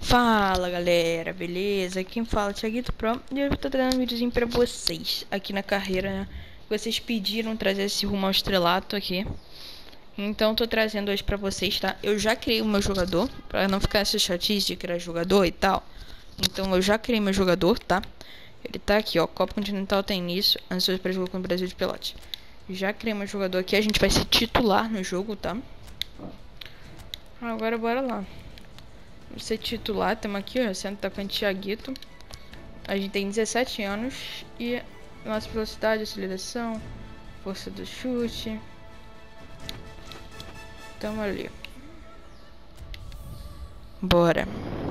Fala galera, beleza? Quem fala é o Thiaguito Pro e eu tô trazendo um videozinho pra vocês aqui na carreira, né? Vocês pediram trazer esse rumo ao estrelato aqui, então tô trazendo hoje pra vocês, tá? Eu já criei o meu jogador, pra não ficar essa chatice de criar jogador e tal. Então eu já criei meu jogador, tá? Ele tá aqui, ó, Copa Continental tem início, ansioso pra jogo com o Brasil de Pelotas. Já criei meu jogador aqui, a gente vai ser titular no jogo, tá? Agora bora lá. Ser titular, temos aqui, ó, sendo atacante Thiaguito. A gente tem 17 anos e nossa velocidade, aceleração, força do chute. Tamo ali. Bora.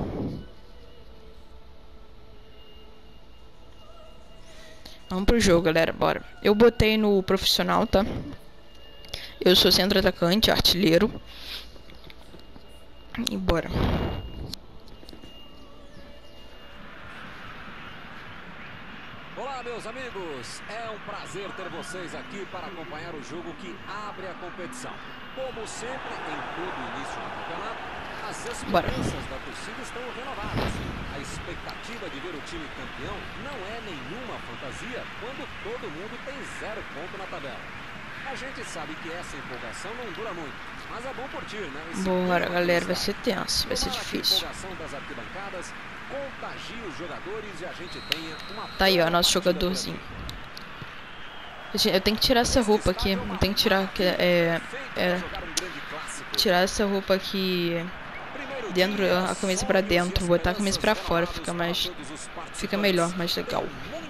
Vamos pro jogo, galera, bora. Eu botei no profissional, tá? Eu sou centro atacante, artilheiro. E bora. Olá, meus amigos, é um prazer ter vocês aqui para acompanhar o jogo que abre a competição. Como sempre, em todo início do campeonato, as esperanças da torcida estão renovadas. A expectativa de ver o time campeão não é nenhuma fantasia quando todo mundo tem 0 ponto na tabela. A gente sabe que essa empolgação não dura muito, mas é bom curtir, né? Bora, galera, vai ser tenso, vai ser difícil. Contagie os jogadores e a gente tenha uma... Tá aí, ó, nosso jogadorzinho. Eu tenho que tirar essa roupa aqui. Não tem que tirar tirar essa roupa aqui dentro, a camisa pra dentro. Botar a camisa pra fora, fica melhor, mais legal.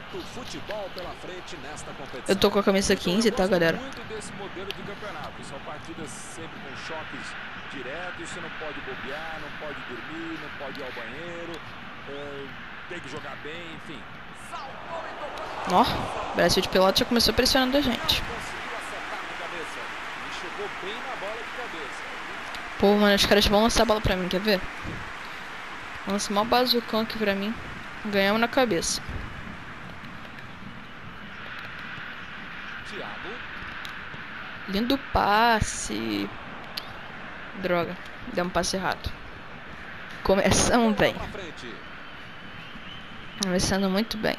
Eu tô com a camisa 15, tá, galera? São partidas sempre com choques diretos. Você não pode bobear, não pode dormir, não pode ir ao banheiro. Tem que jogar bem, enfim. Ó, o Brasil de Pelotas já começou pressionando a gente. Pô, mano, os caras vão lançar a bola pra mim, quer ver? Lança mal bazucão aqui pra mim. Ganhamos na cabeça. Lindo passe. Droga, deu um passe errado. Começamos bem. Começando muito bem.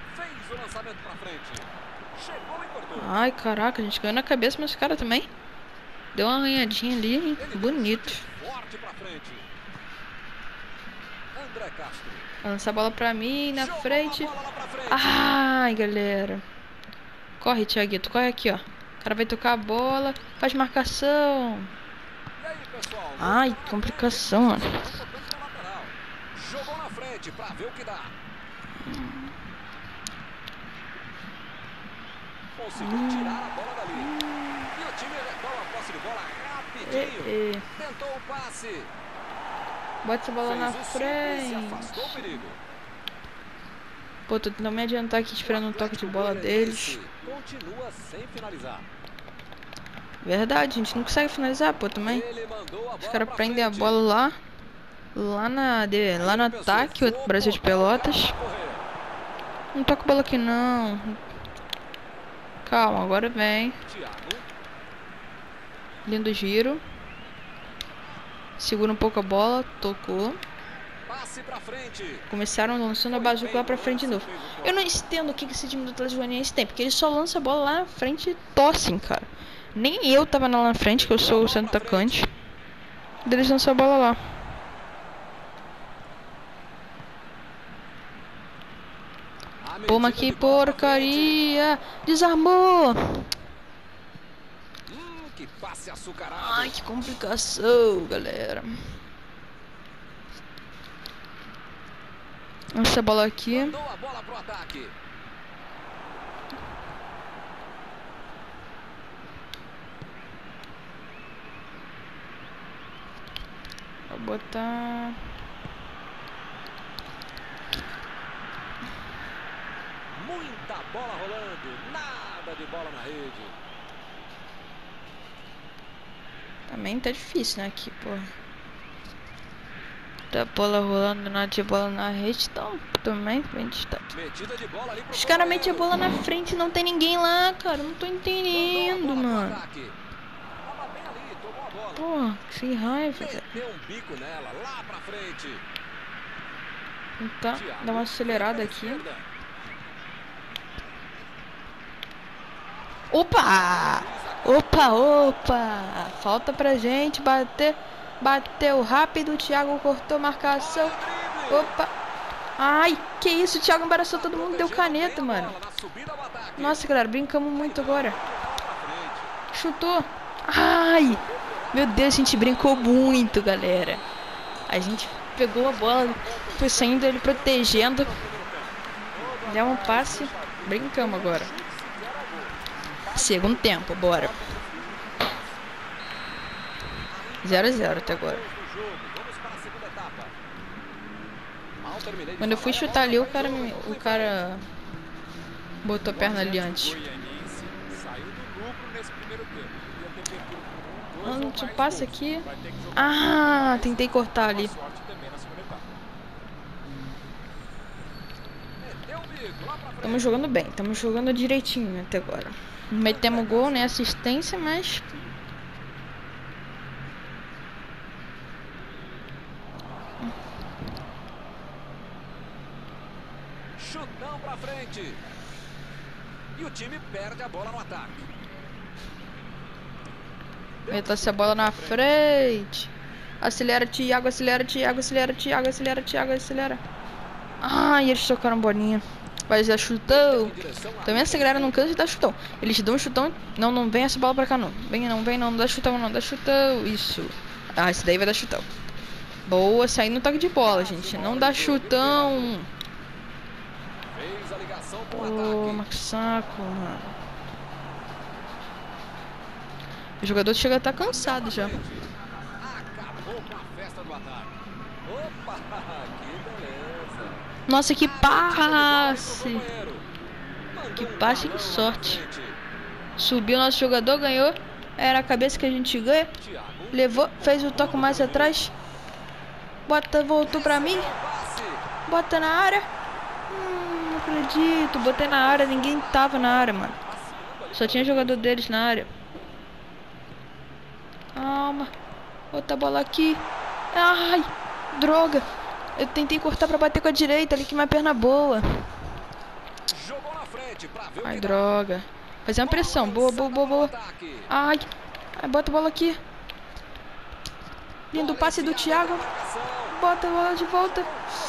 Ai, caraca, a gente ganhou na cabeça, mas o cara também deu uma arranhadinha ali, hein? Bonito. Lança a bola pra mim, na frente. Ai, galera. Corre, Thiaguito, corre aqui, ó. O cara vai tocar a bola, faz marcação. Ai, complicação, mano. Jogou na frente pra ver o que dá. Conseguiu tirar a bola dali. E o time retoma a posse de bola rapidinho. Tentou o passe. Bota essa bola na frente. Pô, tô tentando me adiantar aqui esperando um toque de bola deles. Continua sem finalizar. Verdade, a gente não consegue finalizar, pô, também. Os caras prendem a bola lá no ataque, o Brasil de Pelotas. Não toca a bola aqui não. Calma, agora vem. Lindo giro. Segura um pouco a bola, tocou. Começaram lançando a bazuca lá pra frente de novo. Eu não entendo o que esse time do Atlético Goianiense tem, porque eles só lançam a bola lá na frente e tossem, cara. Nem eu tava lá na frente, que eu sou o centro atacante. Eles lançam a bola lá. Pô, mas que porcaria! Desarmou! Que passe açucarado. Ai, que complicação, galera. Lança a bola aqui. Mandou a bola pro ataque. Vou botar... Muita bola rolando, nada de bola na rede. Também tá difícil, né, aqui, pô. Tá bola rolando, nada de bola na rede, então também bem distante. Os caras metem a bola na frente e não tem ninguém lá, cara. Não tô entendendo, mano. Pô, que raiva, velho. Deu um bico nela, lá pra frente. Tentar dar uma acelerada aqui. Opa! Opa! Falta pra gente bater. Bateu rápido, o Thiago cortou marcação. Opa! Ai, que isso, o Thiago embaraçou todo mundo, deu caneta, mano. Nossa, galera, brincamos muito agora. Chutou. Ai! Meu Deus, a gente brincou muito, galera. A gente pegou a bola, foi saindo ele protegendo. Deu um passe. Brincamos agora. Segundo tempo, bora. 0-0 até agora. Quando eu fui chutar ali, o cara botou a perna ali antes. Onde passa aqui? Ah, tentei cortar ali. Estamos jogando bem, estamos jogando direitinho até agora. Metemos gol, né? Assistência, mas... Chutão pra frente. E o time perde a bola no ataque. Meta essa bola na frente. Acelera, Thiago, acelera, Thiago, acelera, Thiago, acelera, Thiago, acelera. Ai, eles tocaram bolinha. Vai dar chutão. Também essa galera não cansa de dar chutão. Eles dão um chutão. Não vem essa bola pra cá não. Vem não, dá chutão não, dá chutão. Isso. Ah, esse daí vai dar chutão. Boa, saindo no toque de bola, gente. Não dá chutão. Ô, mas que saco, mano. O jogador chega a estar cansado já. Acabou com a festa do ataque. Opa, que beleza. Nossa, que passe. Que passe, que sorte. Subiu nosso jogador, ganhou. Era a cabeça que a gente ganha. Levou, fez o toque mais atrás. Bota, voltou pra mim. Bota na área. Não acredito. Botei na área, ninguém tava na área, mano. Só tinha jogador deles na área. Calma. Outra bola aqui. Ai, droga. Eu tentei cortar pra bater com a direita ali, que minha perna boa. Ai, droga. Fazer uma pressão. Boa. Ai, bota a bola aqui. Lindo passe do Thiago. Bota a bola de volta.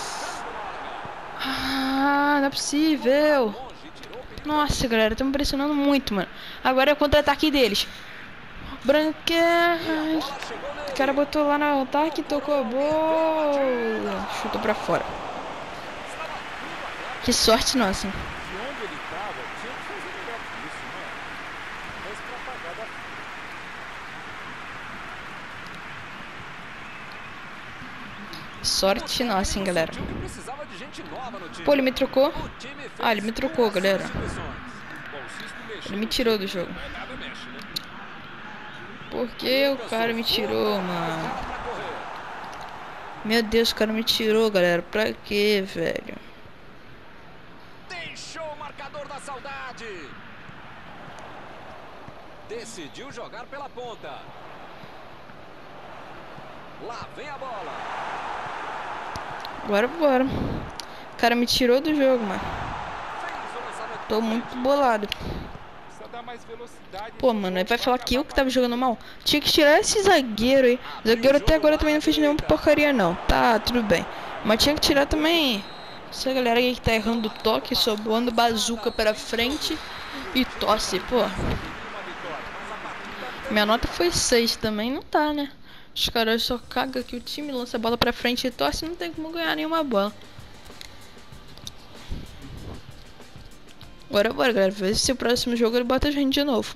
Ah, não é possível. Nossa, galera, estamos pressionando muito, mano. Agora é o contra-ataque deles. Branqueira. O cara botou lá no ataque, tocou a bola. Chutou pra fora. Que sorte nossa. Sorte nossa, hein, galera. Pô, ele me trocou. Ah, ele me trocou, galera. Ele me tirou do jogo. Por que o cara me tirou, mano? Meu Deus, o cara me tirou, galera. Pra quê, velho? Deixou o marcador da saudade. Decidiu jogar pela ponta. Lá vem a bola. Bora. O cara me tirou do jogo, mano. Tô muito bolado. Pô, mano, ele vai falar que eu que tava jogando mal. Tinha que tirar esse zagueiro aí. O zagueiro até agora também não fez nenhuma porcaria, não. Tá, tudo bem. Mas tinha que tirar também essa galera aí que tá errando o toque, só voando bazuca pra frente e tosse, pô. Minha nota foi 6 também, não tá, né? Os caras só cagam que o time lança a bola pra frente e torce, não tem como ganhar nenhuma bola. Bora, galera. Ver se o próximo jogo ele bota a gente de novo.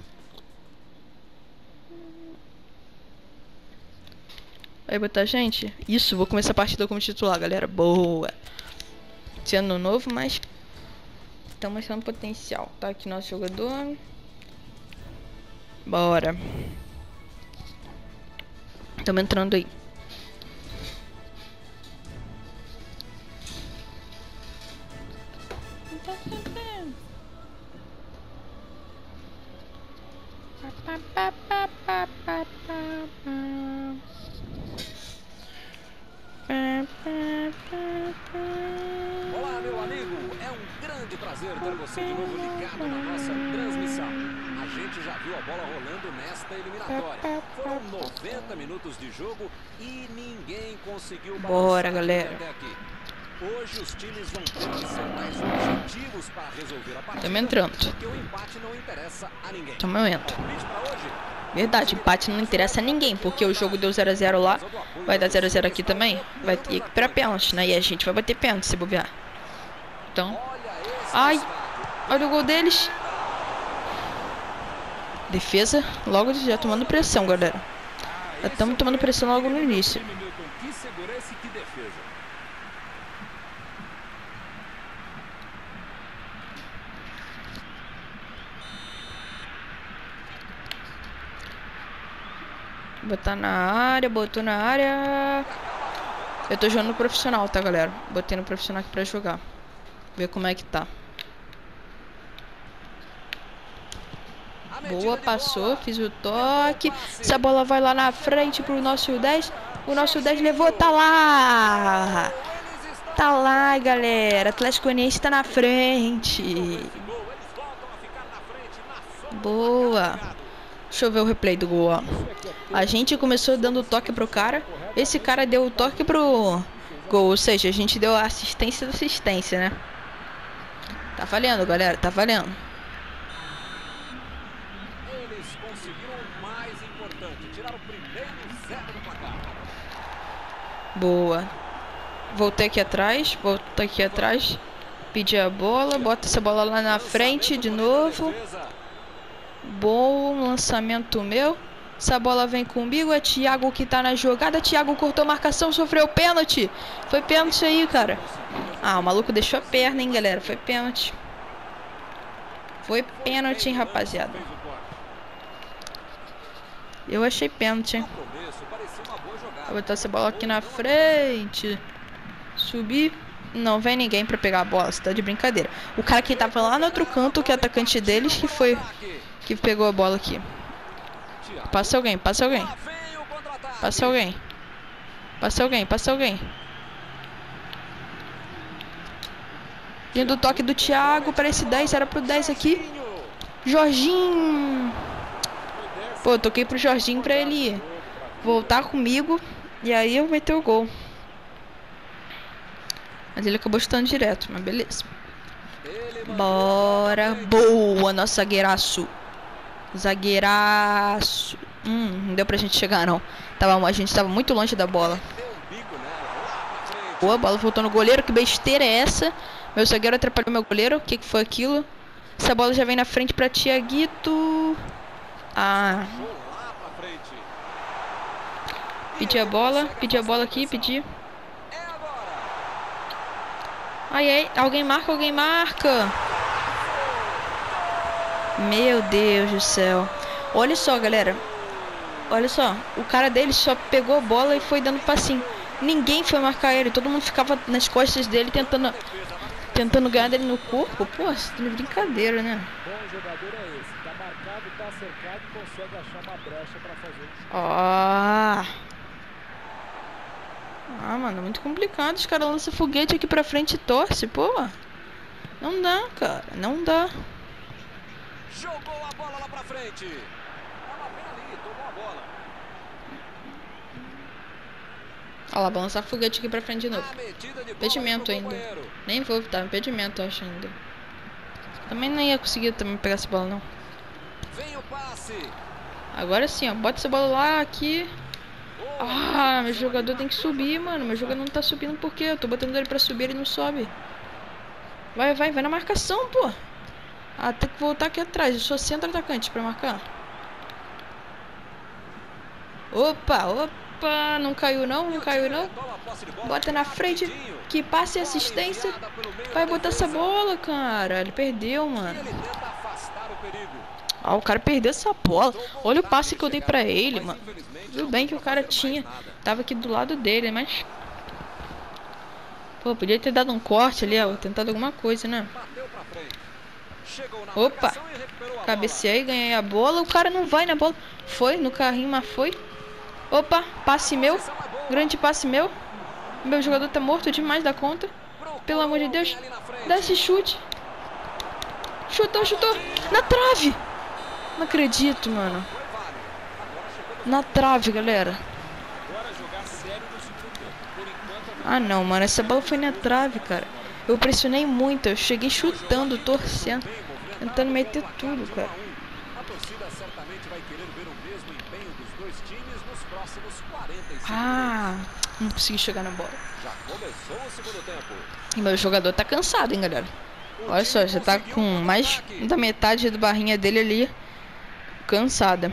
Vai botar a gente? Isso, vou começar a partida como titular, galera. Boa. Esse ano novo, mas estamos mostrando potencial. Tá aqui nosso jogador. Bora. Estamos entrando aí. prazer ter você de novo ligado na nossa transmissão. A gente já viu a bola rolando nesta eliminatória. Foram 90 minutos de jogo e ninguém conseguiu Bora, galera. até aqui. Hoje os times vão ter que ser mais objetivos para resolver a partida. Tamo entrando. Porque o empate não interessa a ninguém. Tamo entro. Palpite pra hoje? Verdade, empate não interessa a ninguém, porque o jogo deu 0 a 0 lá, vai dar 0 a 0 aqui também, vai ir pra pênalti, né? E a gente vai bater pênalti se bobear. Então, ai, olha o gol deles. Defesa, logo já tomando pressão, galera. Já estamos tomando pressão logo no início. Que segurança e que defesa. Botar na área, botou na área. Eu tô jogando no profissional, tá, galera? Botei no profissional aqui pra jogar. Ver como é que tá. Boa, passou, fiz o toque. Essa bola vai lá na frente pro nosso 10. O nosso 10 levou, tá lá. Tá lá, galera. Atlético Goianiense tá na frente. Boa. Deixa eu ver o replay do gol, ó. A gente começou dando toque pro cara. Esse cara deu o toque pro gol. Ou seja, a gente deu a assistência da assistência, né? Tá valendo, galera. Tá valendo. Eles conseguiram o mais importante. Tirar o primeiro 0 do placar. Boa. Voltei aqui atrás. Voltei aqui atrás. Pedi a bola. Bota essa bola lá na frente de novo. Bom lançamento meu. Essa bola vem comigo. É Thiago que tá na jogada. Thiago cortou a marcação. Sofreu pênalti. Foi pênalti aí, cara. Ah, o maluco deixou a perna, hein, galera. Foi pênalti. Foi pênalti, hein, rapaziada. Eu achei pênalti, hein. Vou botar essa bola aqui na frente. Subir. Não vem ninguém pra pegar a bola. Você tá de brincadeira. O cara que tava lá no outro canto, que é atacante deles, que foi... que pegou a bola aqui. Passa alguém, passa alguém. Passa alguém. Passa alguém, passa alguém. Vindo o toque do Thiago para esse 10, era pro 10 aqui. Jorginho. Pô, eu toquei pro Jorginho pra ele voltar comigo. E aí eu meti o gol. Mas ele acabou chutando direto, mas beleza. Bora. Boa, nosso zagueiraço. Zagueiraço. Não deu pra gente chegar, não. A gente tava muito longe da bola. Boa, a bola voltou no goleiro. Que besteira é essa? Meu zagueiro atrapalhou meu goleiro. O que foi aquilo? Essa bola já vem na frente pra Thiaguito. Ah. Pedi a bola aqui, pedi. Ai, ai, alguém marca, alguém marca. Meu Deus do céu. Olha só, galera. Olha só, o cara dele só pegou a bola e foi dando passinho. Ninguém foi marcar ele, todo mundo ficava nas costas dele tentando ganhar dele no corpo. Pô, isso é brincadeira, né? Bom jogador é esse. Tá marcado, tá cercado e consegue achar uma brecha pra fazer um chute. Ah, mano, muito complicado. Os caras lançam foguete aqui pra frente e torce, pô. Não dá, cara, não dá. Jogou a bola lá pra frente. Tava bem ali, tomou a bola. Olha lá, vou lançar foguete aqui pra frente de novo. Impedimento ainda. Nem vou, tá? Impedimento, eu acho ainda. Também não ia conseguir também pegar essa bola, não. Vem o passe. Agora sim, ó. Bota essa bola lá, aqui. Ah, meu jogador tem que subir, mano. Meu jogador não tá subindo por quê? Eu tô botando ele pra subir, ele não sobe. Vai na marcação, pô. Ah, tem que voltar aqui atrás. Eu sou centro atacante pra marcar. Opa. Não caiu não, não caiu não. Bota na frente. Que passe e assistência. Vai botar essa bola, cara. Ele perdeu, mano. Ah, o cara perdeu essa bola. Olha o passe que eu dei pra ele, mano. Tudo bem que o cara tava aqui do lado dele, mas... Pô, podia ter dado um corte ali, ó. Tentado alguma coisa, né? Opa. Cabeceei, ganhei a bola. O cara não vai na bola. Foi no carrinho, mas foi. Opa, passe meu. Grande passe meu. Meu jogador tá morto demais da conta. Pelo amor de Deus. Dá esse chute. Chutou, chutou. Na trave. Não acredito, mano. Na trave, galera. Ah, não, mano. Essa bola foi na trave, cara. Eu pressionei muito. Eu cheguei chutando, torcendo. Tentando meter tudo, cara. Ah, não consegui chegar na bola. E meu jogador tá cansado, hein, galera. Olha só, já tá com mais da metade da barrinha dele ali cansada.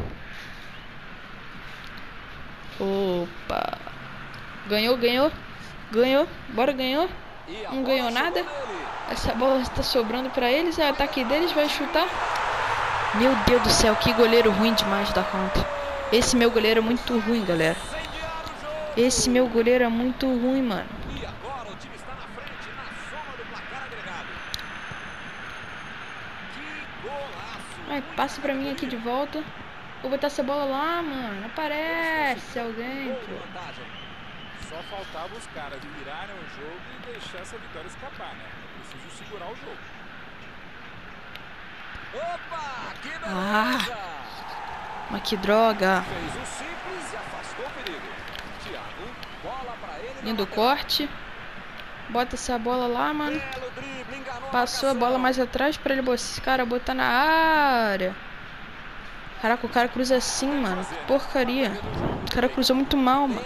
Opa. Ganhou, ganhou. Ganhou. Bora, ganhou. Não ganhou nada. Essa bola está sobrando pra eles. É o ataque deles, vai chutar. Meu Deus do céu, que goleiro ruim demais da conta. Esse meu goleiro é muito ruim, galera. Esse meu goleiro é muito ruim, mano. Ai, passa pra mim aqui de volta. Vou botar essa bola lá, mano. Aparece alguém, pô. Só faltava os caras virarem o jogo e deixar essa vitória escapar, né? Eu preciso segurar o jogo. Opa, que beleza! Mas que droga. Fez o simples e afastou o perigo. Thiago, bola pra ele. Lindo corte. Bota essa bola lá, mano. Passou a bola mais atrás pra ele, esse cara botar na área. Caraca, o cara cruza assim, mano. Que porcaria. O cara cruzou muito mal, mano.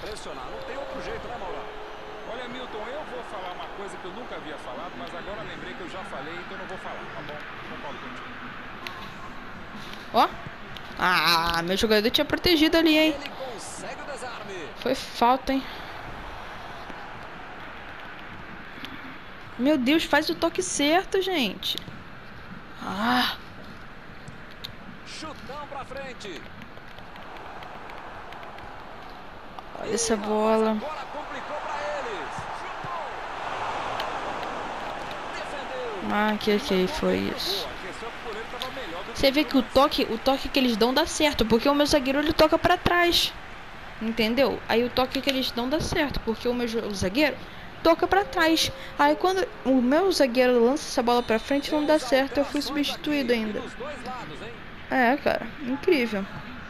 Olha, Milton, eu vou falar uma coisa que eu nunca havia falado, mas agora lembrei que eu já falei, então não vou falar, tá bom? Concordo contigo. Ó. Ah, meu jogador tinha protegido ali, hein. Foi falta, hein. Meu Deus, faz o toque certo, gente. Ah. Chutão pra frente. Olha essa bola. Agora complicou pra eles. Defendeu. Ah, que foi isso? Você vê que o toque que eles dão dá certo, porque o meu zagueiro ele toca pra trás. Entendeu? Aí o toque que eles dão dá certo, porque o meu zagueiro toca pra trás. Aí quando o meu zagueiro lança essa bola pra frente, não dá certo. Eu fui substituído ainda. É, cara, incrível.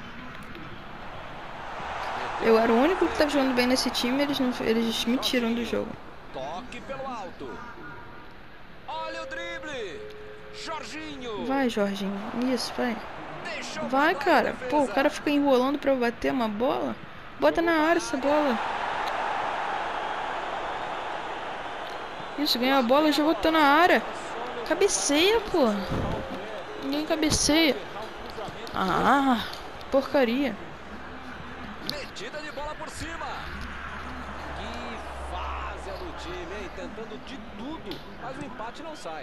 Eu era o único que tava jogando bem nesse time, eles me tiram do jogo. Toque pelo alto. Olha o drible. Jorginho. Vai, Jorginho. Isso, vai. Vai, cara. Pô, o cara fica enrolando pra eu bater uma bola. Bota na área essa bola. Isso, ganhou a bola, já botou na área. Cabeceia, pô. Ninguém cabeceia. Ah, porcaria. Metida de bola por cima. Que fase do time, hein? Tentando de tudo, mas o empate não sai.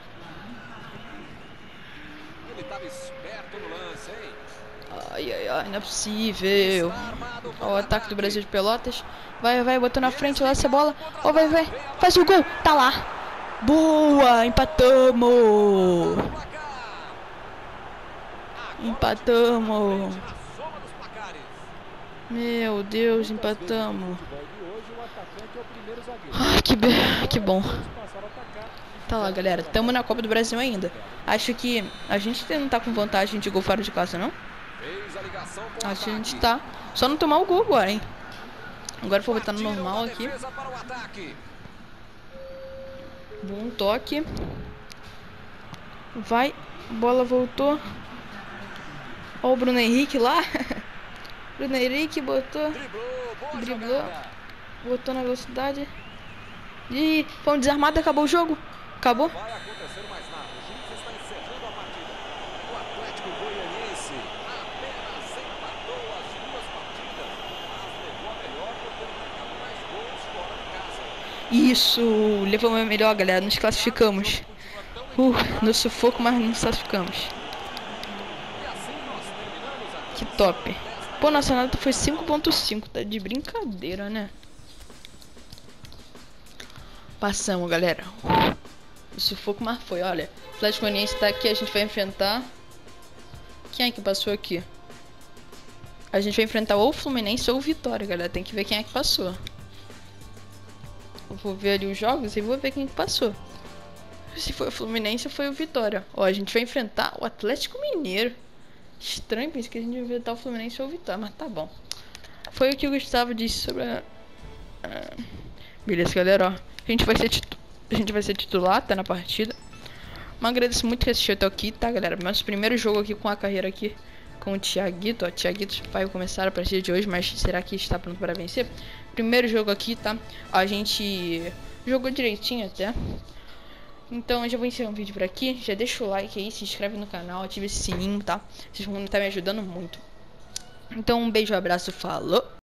Ele estava esperto no lance, hein? Ai, ai, ai, não é possível. Ó, o ataque do Brasil de Pelotas. Vai, vai, botou na frente lá essa bola. Ó, vai, vai. Faz o gol. Tá lá. Boa, empatamos. Empatamos. Meu Deus, empatamos. Ai, que bom. Tá lá, galera. Tamo na Copa do Brasil ainda. Acho que a gente não tá com vantagem de gol fora de casa, não? Acho que a gente tá. Só não tomar o gol agora, hein? Agora vou botar no normal aqui. Bom toque. Vai. Bola voltou. Ó o Bruno Henrique lá. Bruno Henrique botou. Driblou. Botou na velocidade. E fomos desarmados, acabou o jogo. Acabou. Vai acontecer mais nada. O juiz está encerrando a partida. O Atlético Goianiense apenas empatou as duas partidas, mas levou a melhor por ter marcado mais gols fora de casa. Isso, levamos a melhor, galera. Nos classificamos. No sufoco, mas nos classificamos. Que top. Pô, nossa nota foi 5.5. Tá de brincadeira, né? Passamos, galera. O sufoco, mas foi. Olha, o Atlético Goianiense tá aqui. A gente vai enfrentar. Quem é que passou aqui? A gente vai enfrentar ou o Fluminense ou o Vitória, galera. Tem que ver quem é que passou. Eu vou ver ali os jogos e vou ver quem que passou. se foi o Fluminense ou foi o Vitória. Ó, a gente vai enfrentar o Atlético Mineiro. Estranho, pensei que a gente ia enfrentar o Fluminense ou o Vitória, mas tá bom. Foi o que o Gustavo disse sobre a... Beleza, galera, ó. A gente vai ser titular, tá, na partida. Mas agradeço muito que assistiu até aqui, tá, galera? Nosso primeiro jogo aqui com a carreira aqui com o Thiaguito, ó. Thiaguito vai começar a partida de hoje, mas será que está pronto para vencer? Primeiro jogo aqui, tá? A gente jogou direitinho até. Então eu já vou encerrar o vídeo por aqui. Já deixa o like aí, se inscreve no canal, ativa esse sininho, tá? Vocês vão estar me ajudando muito. Então um beijo, um abraço, falou!